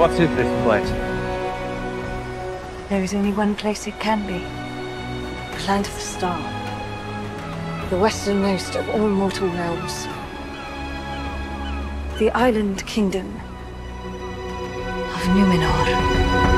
What is this place? There is only one place it can be. The land of the star. The westernmost of all mortal realms. The island kingdom of Númenor.